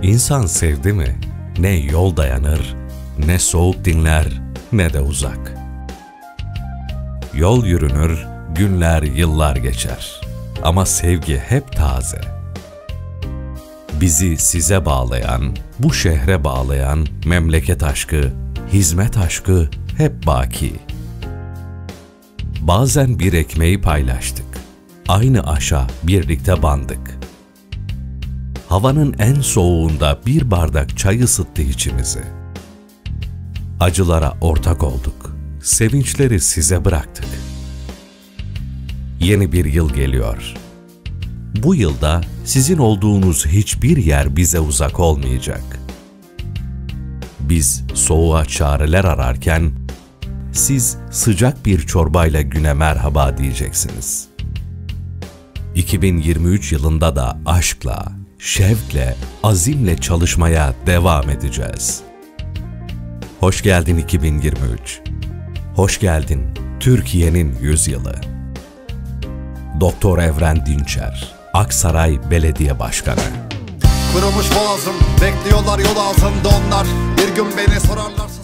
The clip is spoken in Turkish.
İnsan sevdi mi, ne yol dayanır, ne soğuk dinler, ne de uzak. Yol yürünür, günler, yıllar geçer. Ama sevgi hep taze. Bizi size bağlayan, bu şehre bağlayan memleket aşkı, hizmet aşkı hep baki. Bazen bir ekmeği paylaştık. Aynı aşa birlikte bandık. Havanın en soğuğunda bir bardak çay ısıttı içimizi. Acılara ortak olduk. Sevinçleri size bıraktık. Yeni bir yıl geliyor. Bu yılda sizin olduğunuz hiçbir yer bize uzak olmayacak. Biz soğuğa çareler ararken, siz sıcak bir çorbayla güne merhaba diyeceksiniz. 2023 yılında da aşkla, şevkle, azimle çalışmaya devam edeceğiz. Hoş geldin 2023. Hoş geldin Türkiye'nin 100 yılı. Doktor Evren Dinçer, Aksaray Belediye Başkanı. Kırılmış boğazım, bekliyorlar yol altında onlar. Bir gün beni sorarlar.